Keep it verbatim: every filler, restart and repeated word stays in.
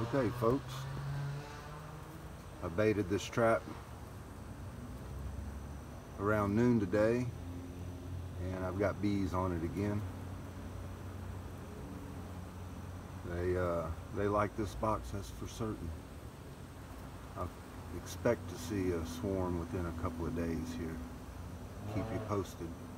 Okay, folks, I baited this trap around noon today, and I've got bees on it again. They uh, they like this box, that's for certain. I expect to see a swarm within a couple of days here. Keep you posted.